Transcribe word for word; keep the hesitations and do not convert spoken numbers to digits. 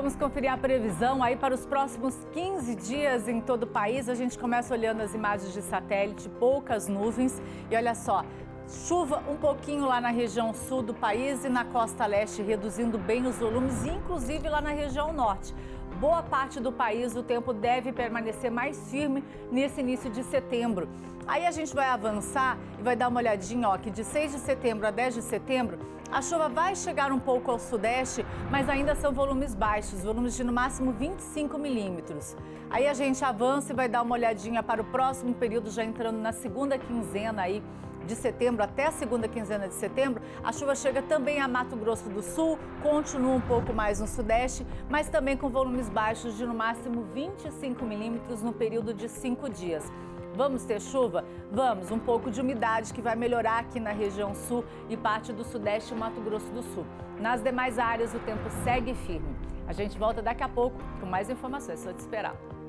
vamos conferir a previsão aí para os próximos quinze dias em todo o país. A gente começa olhando as imagens de satélite, poucas nuvens e olha só, chuva um pouquinho lá na região sul do país e na costa leste, reduzindo bem os volumes, inclusive lá na região norte. Boa parte do país o tempo deve permanecer mais firme nesse início de setembro. Aí a gente vai avançar e vai dar uma olhadinha, ó, que de seis de setembro a dez de setembro, a chuva vai chegar um pouco ao sudeste, mas ainda são volumes baixos, volumes de no máximo vinte e cinco milímetros. Aí a gente avança e vai dar uma olhadinha para o próximo período, já entrando na segunda quinzena aí de setembro até a segunda quinzena de setembro, a chuva chega também a Mato Grosso do Sul, continua um pouco mais no sudeste, mas também com volumes baixos de no máximo vinte e cinco milímetros no período de cinco dias. Vamos ter chuva? Vamos, um pouco de umidade que vai melhorar aqui na região sul e parte do sudeste e Mato Grosso do Sul. Nas demais áreas o tempo segue firme. A gente volta daqui a pouco com mais informações, só te esperar.